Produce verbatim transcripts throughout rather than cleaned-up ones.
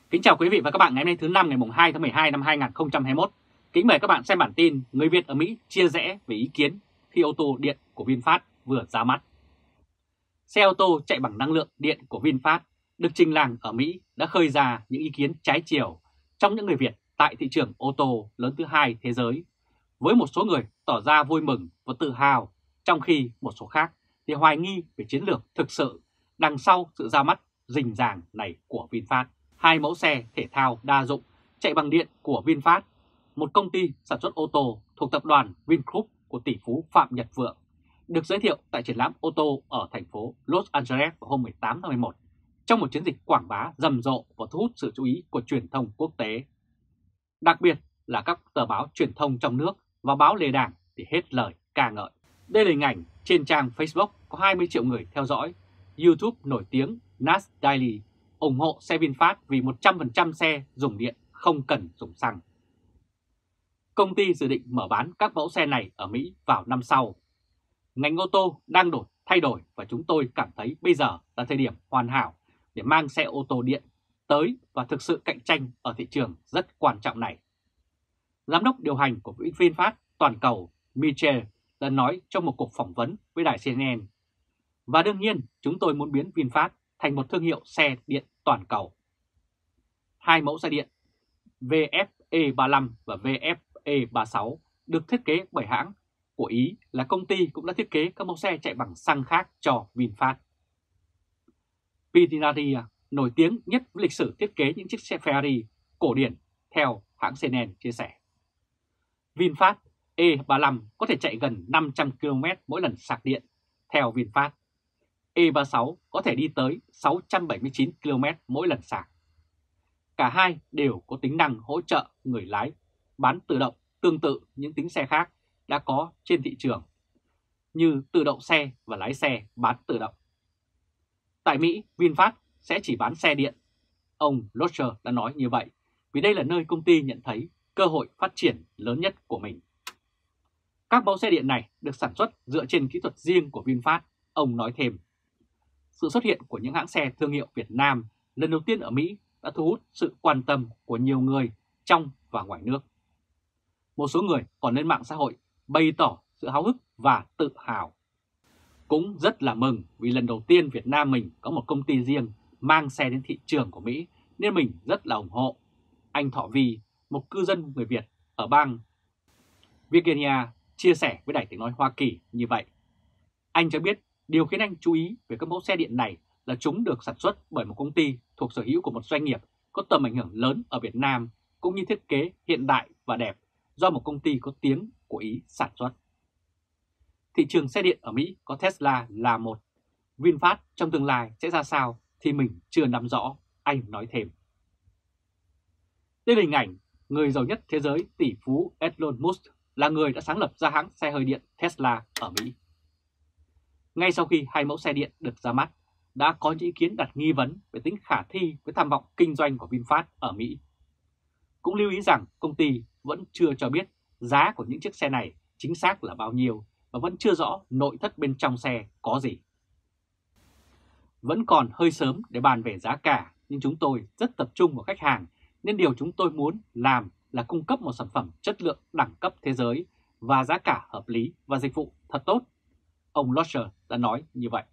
Kính chào quý vị và các bạn ngày hôm nay thứ năm ngày hai tháng mười hai năm hai nghìn không trăm hai mươi mốt. Kính mời các bạn xem bản tin người Việt ở Mỹ chia rẽ về ý kiến khi ô tô điện của VinFast vừa ra mắt. Xe ô tô chạy bằng năng lượng điện của VinFast được trình làng ở Mỹ đã khơi ra những ý kiến trái chiều trong những người Việt tại thị trường ô tô lớn thứ hai thế giới, với một số người tỏ ra vui mừng và tự hào, trong khi một số khác thì hoài nghi về chiến lược thực sự đằng sau sự ra mắt rình ràng này của VinFast. Hai mẫu xe thể thao đa dụng chạy bằng điện của VinFast, một công ty sản xuất ô tô thuộc tập đoàn Vingroup của tỷ phú Phạm Nhật Vượng, được giới thiệu tại triển lãm ô tô ở thành phố Los Angeles vào hôm mười tám tháng mười một trong một chiến dịch quảng bá rầm rộ và thu hút sự chú ý của truyền thông quốc tế. Đặc biệt là các tờ báo truyền thông trong nước và báo lề đảng thì hết lời ca ngợi. Đây là hình ảnh trên trang Facebook có hai mươi triệu người theo dõi. YouTube nổi tiếng Nas Daily ủng hộ xe VinFast vì một trăm phần trăm xe dùng điện không cần dùng xăng. Công ty dự định mở bán các mẫu xe này ở Mỹ vào năm sau. Ngành ô tô đang đổi thay đổi và chúng tôi cảm thấy bây giờ là thời điểm hoàn hảo để mang xe ô tô điện tới và thực sự cạnh tranh ở thị trường rất quan trọng này. Giám đốc điều hành của VinFast toàn cầu Michel đã nói trong một cuộc phỏng vấn với đài xê en en. Và đương nhiên chúng tôi muốn biến VinFast thành một thương hiệu xe điện toàn cầu. Hai mẫu xe điện vê ép e ba mươi lăm và vê ép e ba mươi sáu được thiết kế bởi hãng của Ý là công ty cũng đã thiết kế các mẫu xe chạy bằng xăng khác cho VinFast. Pininfarina nổi tiếng nhất với lịch sử thiết kế những chiếc xe Ferrari cổ điển theo hãng xê en en chia sẻ. VinFast E ba mươi lăm có thể chạy gần năm trăm ki lô mét mỗi lần sạc điện theo VinFast. E ba mươi sáu có thể đi tới sáu trăm bảy mươi chín ki lô mét mỗi lần sạc. Cả hai đều có tính năng hỗ trợ người lái bán tự động tương tự những tính xe khác đã có trên thị trường, như tự động xe và lái xe bán tự động. Tại Mỹ, VinFast sẽ chỉ bán xe điện. Ông Locher đã nói như vậy vì đây là nơi công ty nhận thấy cơ hội phát triển lớn nhất của mình. Các mẫu xe điện này được sản xuất dựa trên kỹ thuật riêng của VinFast, ông nói thêm. Sự xuất hiện của những hãng xe thương hiệu Việt Nam lần đầu tiên ở Mỹ đã thu hút sự quan tâm của nhiều người trong và ngoài nước. Một số người còn lên mạng xã hội bày tỏ sự háo hức và tự hào. Cũng rất là mừng vì lần đầu tiên Việt Nam mình có một công ty riêng mang xe đến thị trường của Mỹ nên mình rất là ủng hộ. Anh Thọ Vi, một cư dân người Việt ở bang Virginia, chia sẻ với Đài Tiếng Nói Hoa Kỳ như vậy. Anh cho biết điều khiến anh chú ý về các mẫu xe điện này là chúng được sản xuất bởi một công ty thuộc sở hữu của một doanh nghiệp có tầm ảnh hưởng lớn ở Việt Nam, cũng như thiết kế hiện đại và đẹp do một công ty có tiếng của Ý sản xuất. Thị trường xe điện ở Mỹ có Tesla là một. VinFast trong tương lai sẽ ra sao thì mình chưa nắm rõ, anh nói thêm. Đây là hình ảnh người giàu nhất thế giới tỷ phú Elon Musk là người đã sáng lập ra hãng xe hơi điện Tesla ở Mỹ. Ngay sau khi hai mẫu xe điện được ra mắt, đã có những ý kiến đặt nghi vấn về tính khả thi với tham vọng kinh doanh của VinFast ở Mỹ. Cũng lưu ý rằng công ty vẫn chưa cho biết giá của những chiếc xe này chính xác là bao nhiêu và vẫn chưa rõ nội thất bên trong xe có gì. Vẫn còn hơi sớm để bàn về giá cả, nhưng chúng tôi rất tập trung vào khách hàng nên điều chúng tôi muốn làm là cung cấp một sản phẩm chất lượng đẳng cấp thế giới và giá cả hợp lý và dịch vụ thật tốt. Ông Locher đã nói như vậy.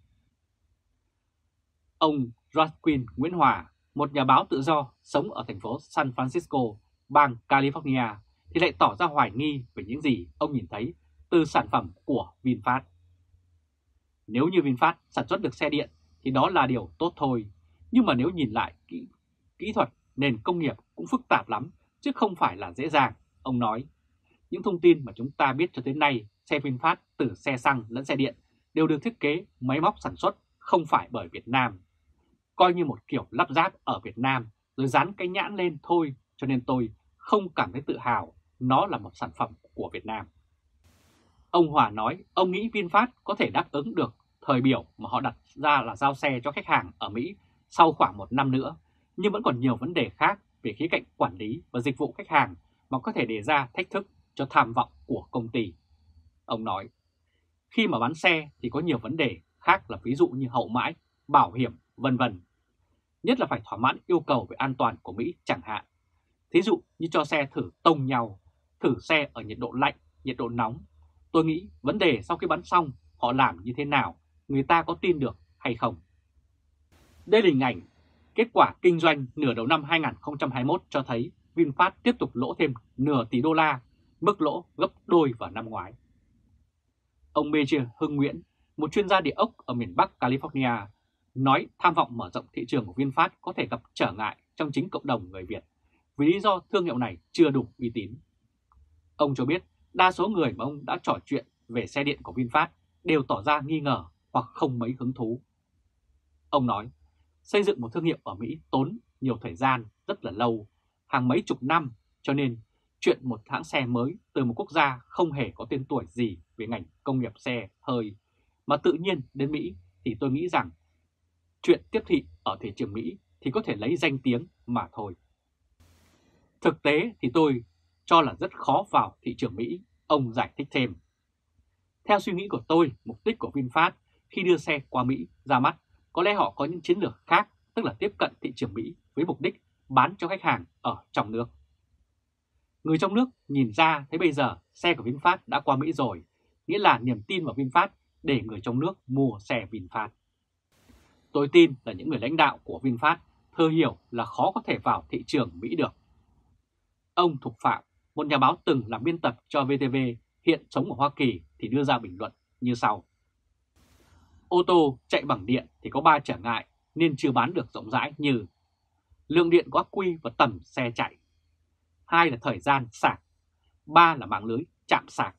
Ông Joaquin Nguyễn Hòa, một nhà báo tự do sống ở thành phố San Francisco, bang California, thì lại tỏ ra hoài nghi về những gì ông nhìn thấy từ sản phẩm của VinFast. Nếu như VinFast sản xuất được xe điện thì đó là điều tốt thôi, nhưng mà nếu nhìn lại kỹ, kỹ thuật nền công nghiệp cũng phức tạp lắm, chứ không phải là dễ dàng, ông nói. Những thông tin mà chúng ta biết cho tới nay, xe VinFast từ xe xăng lẫn xe điện đều được thiết kế máy móc sản xuất không phải bởi Việt Nam. Coi như một kiểu lắp ráp ở Việt Nam rồi dán cái nhãn lên thôi, cho nên tôi không cảm thấy tự hào nó là một sản phẩm của Việt Nam. Ông Hòa nói ông nghĩ VinFast có thể đáp ứng được thời biểu mà họ đặt ra là giao xe cho khách hàng ở Mỹ sau khoảng một năm nữa, nhưng vẫn còn nhiều vấn đề khác về khía cạnh quản lý và dịch vụ khách hàng mà có thể đề ra thách thức cho tham vọng của công ty. Ông nói, khi mà bán xe thì có nhiều vấn đề khác là ví dụ như hậu mãi, bảo hiểm, vân vân. nhất là phải thỏa mãn yêu cầu về an toàn của Mỹ chẳng hạn. Thí dụ như cho xe thử tông nhau, thử xe ở nhiệt độ lạnh, nhiệt độ nóng. Tôi nghĩ vấn đề sau khi bắn xong họ làm như thế nào, người ta có tin được hay không? Đây là hình ảnh kết quả kinh doanh nửa đầu năm hai nghìn không trăm hai mươi mốt cho thấy VinFast tiếp tục lỗ thêm nửa tỷ đô la, mức lỗ gấp đôi vào năm ngoái. Ông Major Hưng Nguyễn, một chuyên gia địa ốc ở miền Bắc California, nói tham vọng mở rộng thị trường của VinFast có thể gặp trở ngại trong chính cộng đồng người Việt vì lý do thương hiệu này chưa đủ uy tín. Ông cho biết đa số người mà ông đã trò chuyện về xe điện của VinFast đều tỏ ra nghi ngờ hoặc không mấy hứng thú. Ông nói, xây dựng một thương hiệu ở Mỹ tốn nhiều thời gian rất là lâu, hàng mấy chục năm, cho nên chuyện một hãng xe mới từ một quốc gia không hề có tên tuổi gì về ngành công nghiệp xe hơi mà tự nhiên đến Mỹ thì tôi nghĩ rằng chuyện tiếp thị ở thị trường Mỹ thì có thể lấy danh tiếng mà thôi. Thực tế thì tôi cho là rất khó vào thị trường Mỹ, ông giải thích thêm. Theo suy nghĩ của tôi, mục đích của VinFast khi đưa xe qua Mỹ ra mắt, có lẽ họ có những chiến lược khác, tức là tiếp cận thị trường Mỹ với mục đích bán cho khách hàng ở trong nước. Người trong nước nhìn ra thấy bây giờ xe của VinFast đã qua Mỹ rồi, nghĩa là niềm tin vào VinFast để người trong nước mua xe VinFast. Tôi tin là những người lãnh đạo của VinFast thừa hiểu là khó có thể vào thị trường Mỹ được. Ông Thục Phạm, một nhà báo từng làm biên tập cho vê tê vê, hiện sống ở Hoa Kỳ thì đưa ra bình luận như sau. Ô tô chạy bằng điện thì có ba trở ngại nên chưa bán được rộng rãi như lượng điện có ắc quy và tầm xe chạy, hai là thời gian sạc, ba là mạng lưới chạm sạc.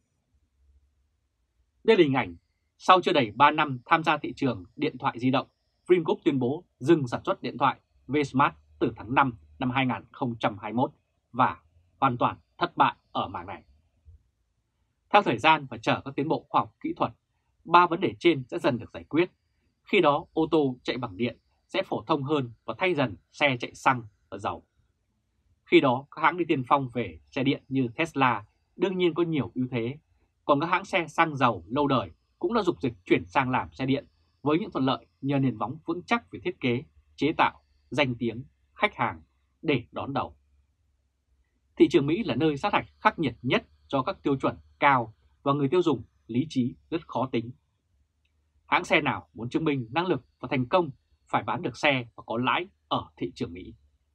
Đây là hình ảnh sau chưa đầy ba năm tham gia thị trường điện thoại di động, Vingroup tuyên bố dừng sản xuất điện thoại V-Smart từ tháng năm năm hai nghìn không trăm hai mươi mốt và hoàn toàn thất bại ở mảng này. Theo thời gian và chờ các tiến bộ khoa học kỹ thuật, ba vấn đề trên sẽ dần được giải quyết. Khi đó ô tô chạy bằng điện sẽ phổ thông hơn và thay dần xe chạy xăng và dầu. Khi đó các hãng đi tiên phong về xe điện như Tesla đương nhiên có nhiều ưu thế, còn các hãng xe xăng dầu lâu đời cũng đã dục dịch chuyển sang làm xe điện với những thuận lợi nhờ nền móng vững chắc về thiết kế, chế tạo, danh tiếng, khách hàng để đón đầu. Thị trường Mỹ là nơi sát hạch khắc nghiệt nhất cho các tiêu chuẩn cao và người tiêu dùng lý trí rất khó tính. Hãng xe nào muốn chứng minh năng lực và thành công phải bán được xe và có lãi ở thị trường Mỹ.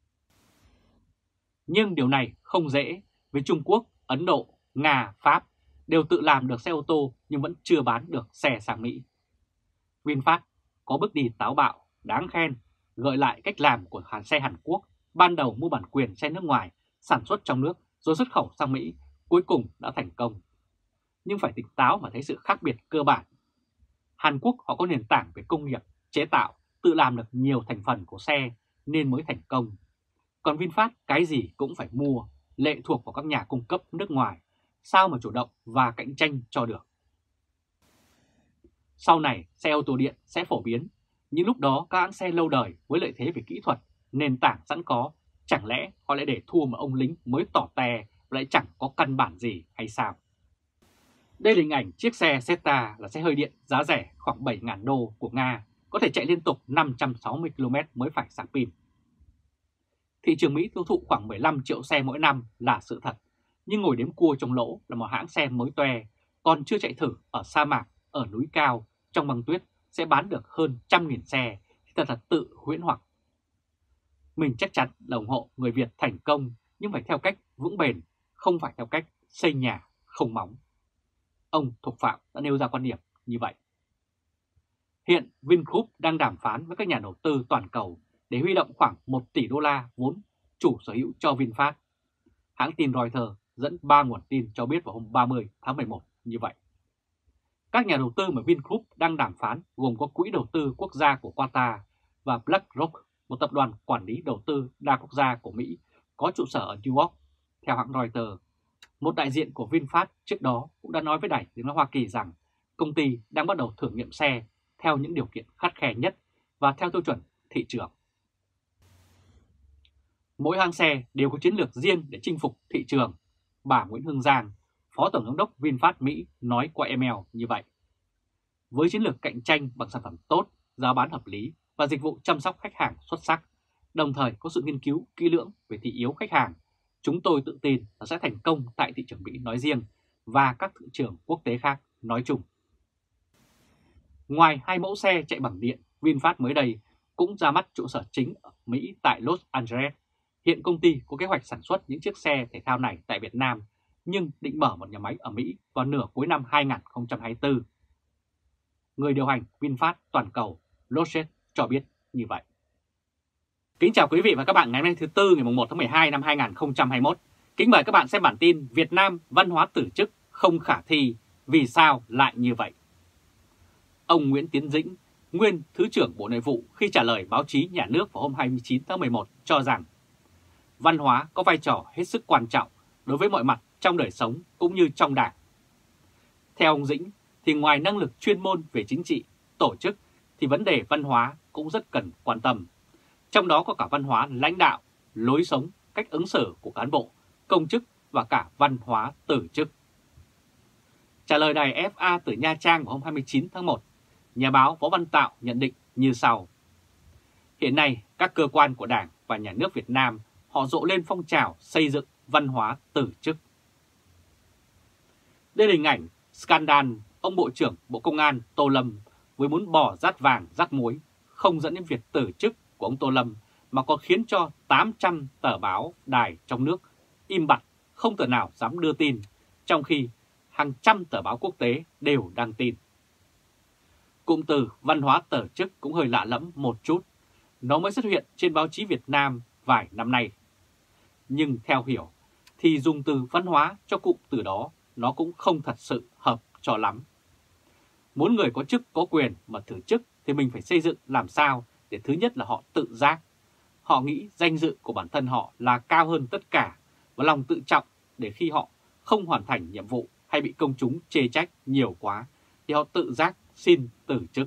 Nhưng điều này không dễ vì Trung Quốc, Ấn Độ, Nga, Pháp đều tự làm được xe ô tô nhưng vẫn chưa bán được xe sang Mỹ. VinFast có bước đi táo bạo, đáng khen, gợi lại cách làm của hãng xe Hàn Quốc ban đầu mua bản quyền xe nước ngoài, sản xuất trong nước rồi xuất khẩu sang Mỹ, cuối cùng đã thành công. Nhưng phải tỉnh táo mà thấy sự khác biệt cơ bản. Hàn Quốc họ có nền tảng về công nghiệp, chế tạo, tự làm được nhiều thành phần của xe nên mới thành công. Còn VinFast cái gì cũng phải mua, lệ thuộc vào các nhà cung cấp nước ngoài, sao mà chủ động và cạnh tranh cho được. Sau này xe ô tô điện sẽ phổ biến, nhưng lúc đó các hãng xe lâu đời với lợi thế về kỹ thuật, nền tảng sẵn có, chẳng lẽ họ lại để thua một ông lính mới tỏ te lại chẳng có căn bản gì hay sao? Đây là hình ảnh chiếc xe Zeta là xe hơi điện giá rẻ khoảng bảy nghìn đô của Nga, có thể chạy liên tục năm trăm sáu mươi ki lô mét mới phải sạc pin. Thị trường Mỹ tiêu thụ khoảng mười lăm triệu xe mỗi năm là sự thật, nhưng ngồi đếm cua trong lỗ là một hãng xe mới toe, còn chưa chạy thử ở sa mạc, ở núi cao, trong băng tuyết sẽ bán được hơn trăm nghìn xe, thì thật là tự huyễn hoặc. Mình chắc chắn là ủng hộ người Việt thành công, nhưng phải theo cách vững bền, không phải theo cách xây nhà không móng. Ông Thục Phạm đã nêu ra quan điểm như vậy. Hiện Vingroup đang đàm phán với các nhà đầu tư toàn cầu để huy động khoảng một tỷ đô la vốn chủ sở hữu cho VinFast. Hãng tin Reuters dẫn ba nguồn tin cho biết vào hôm ba mươi tháng mười một như vậy. Các nhà đầu tư mà Vingroup đang đàm phán gồm có Quỹ đầu tư quốc gia của Qatar và BlackRock, một tập đoàn quản lý đầu tư đa quốc gia của Mỹ có trụ sở ở New York. Theo hãng Reuters, một đại diện của VinFast trước đó cũng đã nói với Đài Tiếng nói Hoa Kỳ rằng công ty đang bắt đầu thử nghiệm xe theo những điều kiện khắt khe nhất và theo tiêu chuẩn thị trường. Mỗi hãng xe đều có chiến lược riêng để chinh phục thị trường, bà Nguyễn Hương Giang, Phó Tổng giám đốc VinFast Mỹ nói qua email như vậy. Với chiến lược cạnh tranh bằng sản phẩm tốt, giá bán hợp lý và dịch vụ chăm sóc khách hàng xuất sắc, đồng thời có sự nghiên cứu kỹ lưỡng về thị hiếu khách hàng. Chúng tôi tự tin là sẽ thành công tại thị trường Mỹ nói riêng và các thị trường quốc tế khác nói chung. Ngoài hai mẫu xe chạy bằng điện, VinFast mới đây cũng ra mắt trụ sở chính ở Mỹ tại Los Angeles. Hiện công ty có kế hoạch sản xuất những chiếc xe thể thao này tại Việt Nam, nhưng định mở một nhà máy ở Mỹ vào nửa cuối năm hai nghìn không trăm hai mươi tư. Người điều hành VinFast toàn cầu, Losset, cho biết như vậy. Kính chào quý vị và các bạn ngày hôm nay thứ Tư ngày một tháng mười hai năm hai nghìn không trăm hai mươi mốt. Kính mời các bạn xem bản tin Việt Nam văn hóa tử chức không khả thi, vì sao lại như vậy? Ông Nguyễn Tiến Dĩnh, nguyên Thứ trưởng Bộ Nội vụ khi trả lời báo chí nhà nước vào hôm hai mươi chín tháng mười một cho rằng văn hóa có vai trò hết sức quan trọng đối với mọi mặt trong đời sống cũng như trong Đảng. Theo ông Dĩnh thì ngoài năng lực chuyên môn về chính trị, tổ chức thì vấn đề văn hóa cũng rất cần quan tâm. Trong đó có cả văn hóa lãnh đạo, lối sống, cách ứng xử của cán bộ, công chức và cả văn hóa tử chức. Trả lời đài ép a từ Nha Trang vào hôm hai mươi chín tháng một, nhà báo Võ Văn Tạo nhận định như sau. Hiện nay, các cơ quan của Đảng và Nhà nước Việt Nam họ rộ lên phong trào xây dựng văn hóa tử chức. Đây là hình ảnh scandal ông Bộ trưởng Bộ Công an Tô Lâm với muốn bỏ rát vàng rát muối, không dẫn đến việc tử chức của ông Tô Lâm mà còn khiến cho tám trăm tờ báo đài trong nước im bặt, không tờ nào dám đưa tin, trong khi hàng trăm tờ báo quốc tế đều đăng tin. Cụm từ văn hóa tử chức cũng hơi lạ lẫm một chút, nó mới xuất hiện trên báo chí Việt Nam vài năm nay. Nhưng theo hiểu thì dùng từ văn hóa cho cụm từ đó nó cũng không thật sự hợp cho lắm. Muốn người có chức có quyền mà thử chức thì mình phải xây dựng làm sao để thứ nhất là họ tự giác. Họ nghĩ danh dự của bản thân họ là cao hơn tất cả và lòng tự trọng để khi họ không hoàn thành nhiệm vụ hay bị công chúng chê trách nhiều quá thì họ tự giác xin từ chức.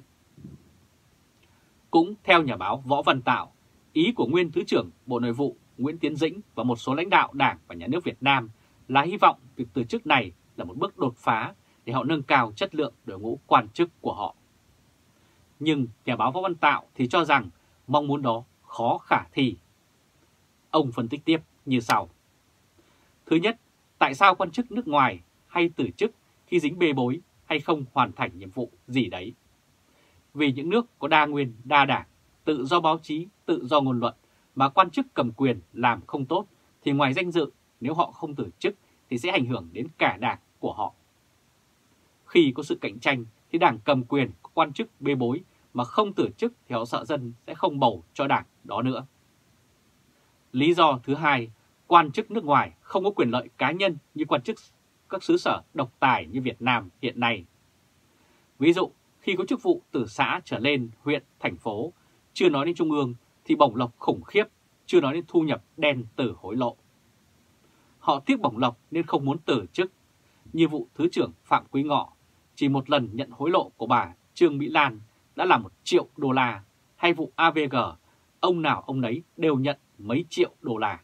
Cũng theo nhà báo Võ Văn Tạo, ý của nguyên Thứ trưởng Bộ Nội vụ Nguyễn Tiến Dĩnh và một số lãnh đạo Đảng và Nhà nước Việt Nam là hy vọng việc từ chức này là một bước đột phá để họ nâng cao chất lượng đội ngũ quan chức của họ. Nhưng nhà báo Võ Văn Tạo thì cho rằng mong muốn đó khó khả thi. Ông phân tích tiếp như sau. Thứ nhất, tại sao quan chức nước ngoài hay từ chức khi dính bê bối hay không hoàn thành nhiệm vụ gì đấy? Vì những nước có đa nguyên, đa đảng, tự do báo chí, tự do ngôn luận mà quan chức cầm quyền làm không tốt thì ngoài danh dự, nếu họ không từ chức thì sẽ ảnh hưởng đến cả đảng của họ. Khi có sự cạnh tranh thì đảng cầm quyền có quan chức bê bối mà không từ chức thì họ sợ dân sẽ không bầu cho đảng đó nữa. Lý do thứ hai, quan chức nước ngoài không có quyền lợi cá nhân như quan chức các xứ sở độc tài như Việt Nam hiện nay. Ví dụ, khi có chức vụ từ xã trở lên huyện, thành phố, chưa nói đến trung ương thì bổng lộc khủng khiếp, chưa nói đến thu nhập đen từ hối lộ. Họ tiếc bổng lộc nên không muốn từ chức. Như vụ Thứ trưởng Phạm Quý Ngọ, chỉ một lần nhận hối lộ của bà Trương Mỹ Lan đã là một triệu đô la, hay vụ a vê giê, ông nào ông nấy đều nhận mấy triệu đô la.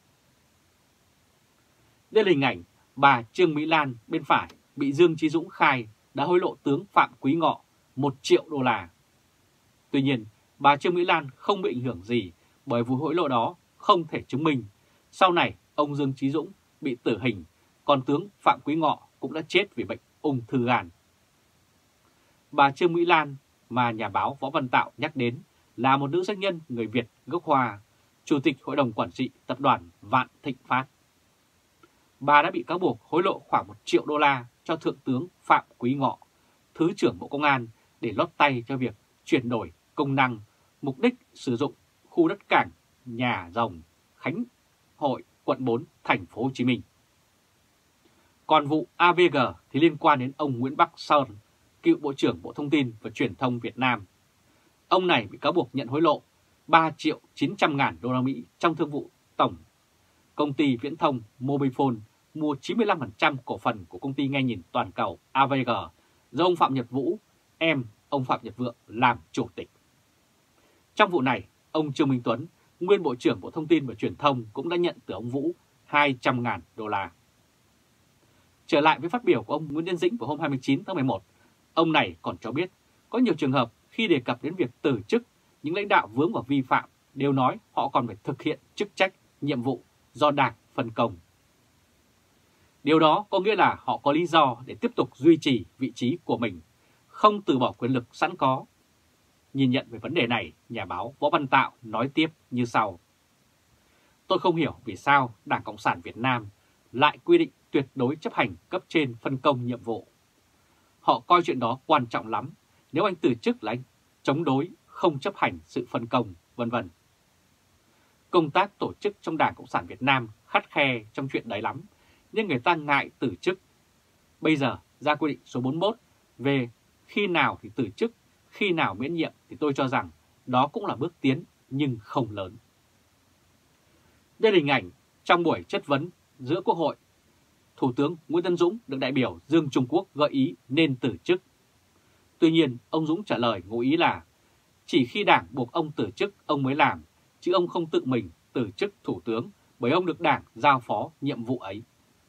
Đây là hình ảnh bà Trương Mỹ Lan bên phải bị Dương Chí Dũng khai đã hối lộ tướng Phạm Quý Ngọ một triệu đô la. Tuy nhiên, bà Trương Mỹ Lan không bị ảnh hưởng gì bởi vụ hối lộ đó không thể chứng minh. Sau này, ông Dương Chí Dũng bị tử hình, còn tướng Phạm Quý Ngọ cũng đã chết vì bệnh ung thư gan. Bà Trương Mỹ Lan mà nhà báo Võ Văn Tạo nhắc đến là một nữ doanh nhân người Việt gốc Hoa, Chủ tịch Hội đồng Quản trị Tập đoàn Vạn Thịnh Phát. Bà đã bị cáo buộc hối lộ khoảng một triệu đô la cho Thượng tướng Phạm Quý Ngọ, Thứ trưởng Bộ Công an để lót tay cho việc chuyển đổi công năng, mục đích sử dụng khu đất cảng Nhà Rồng, Khánh Hội, quận bốn, thành phố Hồ Chí Minh. Còn vụ a vê giê thì liên quan đến ông Nguyễn Bắc Son, cựu Bộ trưởng Bộ Thông tin và Truyền thông Việt Nam. Ông này bị cáo buộc nhận hối lộ ba triệu chín trăm ngàn đô la Mỹ trong thương vụ tổng công ty viễn thông Mobifone mua chín mươi lăm phần trăm cổ phần của công ty nghe nhìn toàn cầu a vê giê do ông Phạm Nhật Vũ, em ông Phạm Nhật Vượng làm chủ tịch. Trong vụ này, ông Trương Minh Tuấn, nguyên Bộ trưởng Bộ Thông tin và Truyền thông cũng đã nhận từ ông Vũ hai trăm ngàn đô la. Trở lại với phát biểu của ông Nguyễn Tiến Dĩnh vào hôm hai mươi chín tháng mười một, ông này còn cho biết có nhiều trường hợp khi đề cập đến việc từ chức, những lãnh đạo vướng vào vi phạm đều nói họ còn phải thực hiện chức trách, nhiệm vụ do Đảng phân công. Điều đó có nghĩa là họ có lý do để tiếp tục duy trì vị trí của mình, không từ bỏ quyền lực sẵn có. Nhìn nhận về vấn đề này, nhà báo Võ Văn Tạo nói tiếp như sau. Tôi không hiểu vì sao Đảng Cộng sản Việt Nam lại quy định tuyệt đối chấp hành cấp trên phân công nhiệm vụ. Họ coi chuyện đó quan trọng lắm, nếu anh từ chức là anh chống đối, không chấp hành sự phân công, vân vân. Công tác tổ chức trong Đảng Cộng sản Việt Nam khắt khe trong chuyện đấy lắm, nhưng người ta ngại từ chức. Bây giờ ra quy định số bốn mươi mốt về khi nào thì từ chức, khi nào miễn nhiệm thì tôi cho rằng đó cũng là bước tiến nhưng không lớn. Đây là hình ảnh trong buổi chất vấn giữa Quốc hội. Thủ tướng Nguyễn Tấn Dũng được đại biểu Dương Trung Quốc gợi ý nên từ chức. Tuy nhiên, ông Dũng trả lời ngụ ý là chỉ khi Đảng buộc ông từ chức ông mới làm, chứ ông không tự mình từ chức Thủ tướng bởi ông được Đảng giao phó nhiệm vụ ấy.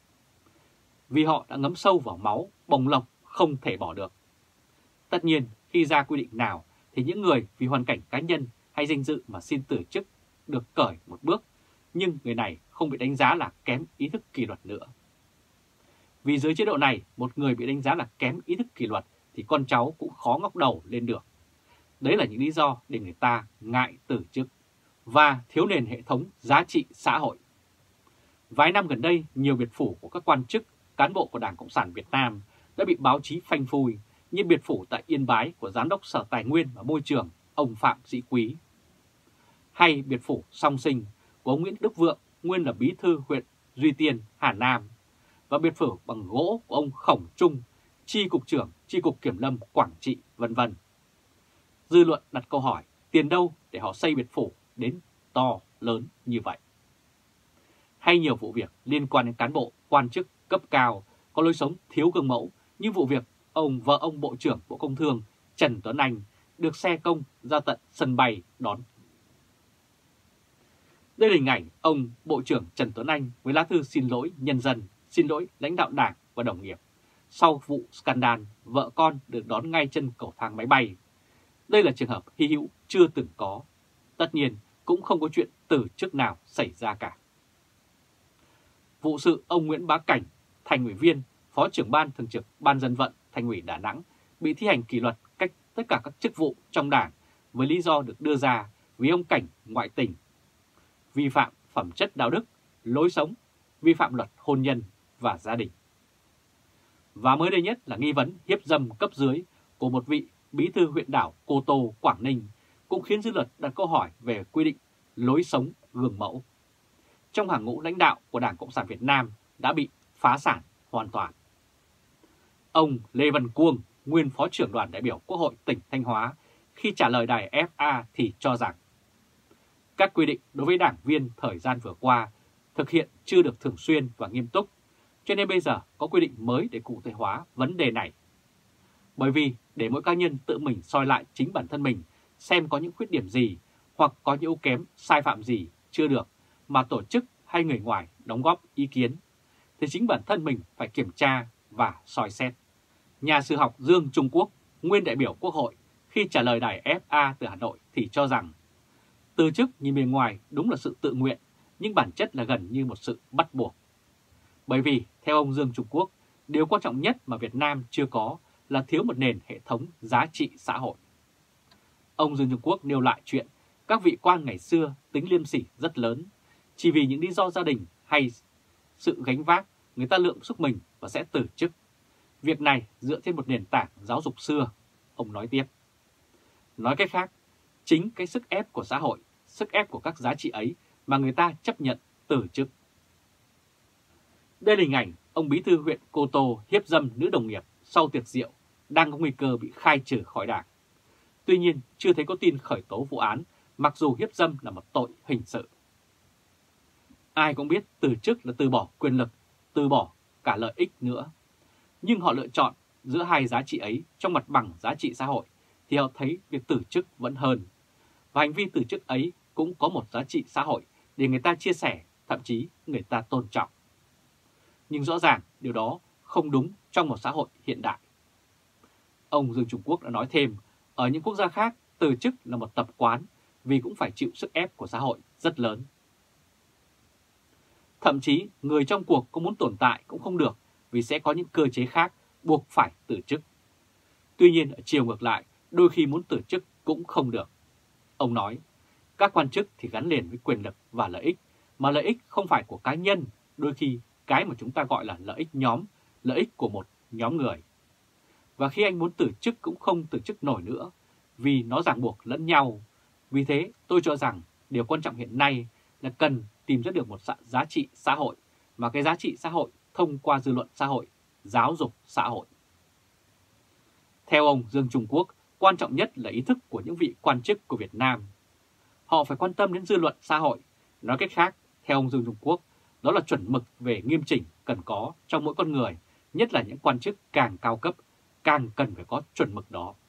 Vì họ đã ngấm sâu vào máu, bồng lộc không thể bỏ được. Tất nhiên, khi ra quy định nào thì những người vì hoàn cảnh cá nhân hay danh dự mà xin từ chức được cởi một bước, nhưng người này không bị đánh giá là kém ý thức kỷ luật nữa. Vì dưới chế độ này, một người bị đánh giá là kém ý thức kỷ luật thì con cháu cũng khó ngóc đầu lên được. Đấy là những lý do để người ta ngại từ chức và thiếu nền hệ thống giá trị xã hội. Vài năm gần đây, nhiều biệt phủ của các quan chức, cán bộ của Đảng Cộng sản Việt Nam đã bị báo chí phanh phui, như biệt phủ tại Yên Bái của Giám đốc Sở Tài nguyên và Môi trường ông Phạm Sĩ Quý, hay biệt phủ Song Sinh của ông Nguyễn Đức Vượng, nguyên là bí thư huyện Duy Tiên, Hà Nam, và biệt phủ bằng gỗ của ông Khổng Trung, chi cục trưởng chi cục kiểm lâm Quảng Trị, vân vân. Dư luận đặt câu hỏi tiền đâu để họ xây biệt phủ đến to lớn như vậy. Hay nhiều vụ việc liên quan đến cán bộ, quan chức cấp cao có lối sống thiếu gương mẫu, như vụ việc ông vợ ông Bộ trưởng Bộ Công Thương Trần Tuấn Anh được xe công ra tận sân bay đón. Đây là hình ảnh ông Bộ trưởng Trần Tuấn Anh với lá thư xin lỗi nhân dân, xin lỗi lãnh đạo Đảng và đồng nghiệp. Sau vụ scandal, vợ con được đón ngay chân cầu thang máy bay. Đây là trường hợp hy hữu chưa từng có. Tất nhiên cũng không có chuyện từ chức nào xảy ra cả. Vụ sự ông Nguyễn Bá Cảnh, thành ủy viên, phó trưởng ban thường trực Ban Dân vận Thành ủy Đà Nẵng bị thi hành kỷ luật cách tất cả các chức vụ trong Đảng với lý do được đưa ra vì ông Cảnh ngoại tình, vi phạm phẩm chất đạo đức, lối sống, vi phạm luật hôn nhân và gia đình. Và mới đây nhất là nghi vấn hiếp dâm cấp dưới của một vị bí thư huyện đảo Cô Tô, Quảng Ninh cũng khiến dư luận đặt câu hỏi về quy định lối sống gương mẫu. Trong hàng ngũ lãnh đạo của Đảng Cộng sản Việt Nam đã bị phá sản hoàn toàn. Ông Lê Văn Cuông, nguyên phó trưởng đoàn đại biểu Quốc hội tỉnh Thanh Hóa, khi trả lời đài ép a thì cho rằng các quy định đối với đảng viên thời gian vừa qua thực hiện chưa được thường xuyên và nghiêm túc, cho nên bây giờ có quy định mới để cụ thể hóa vấn đề này. Bởi vì để mỗi cá nhân tự mình soi lại chính bản thân mình, xem có những khuyết điểm gì hoặc có những yếu kém, sai phạm gì chưa được mà tổ chức hay người ngoài đóng góp ý kiến, thì chính bản thân mình phải kiểm tra và soi xét. Nhà sử học Dương Trung Quốc, nguyên đại biểu Quốc hội, khi trả lời đài ép a từ Hà Nội thì cho rằng từ chức nhìn bề ngoài đúng là sự tự nguyện, nhưng bản chất là gần như một sự bắt buộc. Bởi vì, theo ông Dương Trung Quốc, điều quan trọng nhất mà Việt Nam chưa có là thiếu một nền hệ thống giá trị xã hội. Ông Dương Trung Quốc nêu lại chuyện các vị quan ngày xưa tính liêm sỉ rất lớn, chỉ vì những lý do gia đình hay sự gánh vác, người ta lượng sức mình và sẽ từ chức. Việc này dựa trên một nền tảng giáo dục xưa, ông nói tiếp. Nói cách khác, chính cái sức ép của xã hội, sức ép của các giá trị ấy mà người ta chấp nhận từ chức. Đây là hình ảnh ông bí thư huyện Cô Tô hiếp dâm nữ đồng nghiệp sau tiệc rượu, đang có nguy cơ bị khai trừ khỏi Đảng. Tuy nhiên, chưa thấy có tin khởi tố vụ án, mặc dù hiếp dâm là một tội hình sự. Ai cũng biết từ chức là từ bỏ quyền lực, từ bỏ cả lợi ích nữa. Nhưng họ lựa chọn giữa hai giá trị ấy trong mặt bằng giá trị xã hội, thì họ thấy việc từ chức vẫn hơn. Và hành vi từ chức ấy cũng có một giá trị xã hội để người ta chia sẻ, thậm chí người ta tôn trọng. Nhưng rõ ràng điều đó không đúng trong một xã hội hiện đại. Ông Dương Trung Quốc đã nói thêm, ở những quốc gia khác, từ chức là một tập quán vì cũng phải chịu sức ép của xã hội rất lớn. Thậm chí người trong cuộc có muốn tồn tại cũng không được vì sẽ có những cơ chế khác buộc phải từ chức. Tuy nhiên ở chiều ngược lại, đôi khi muốn từ chức cũng không được. Ông nói, các quan chức thì gắn liền với quyền lực và lợi ích, mà lợi ích không phải của cá nhân, đôi khi cái mà chúng ta gọi là lợi ích nhóm, lợi ích của một nhóm người. Và khi anh muốn từ chức cũng không từ chức nổi nữa, vì nó ràng buộc lẫn nhau. Vì thế tôi cho rằng điều quan trọng hiện nay là cần tìm ra được một giá trị xã hội, và cái giá trị xã hội thông qua dư luận xã hội, giáo dục xã hội. Theo ông Dương Trung Quốc, quan trọng nhất là ý thức của những vị quan chức của Việt Nam. Họ phải quan tâm đến dư luận xã hội. Nói cách khác, theo ông Dương Trung Quốc, đó là chuẩn mực về nghiêm chỉnh cần có trong mỗi con người, nhất là những quan chức càng cao cấp, càng cần phải có chuẩn mực đó.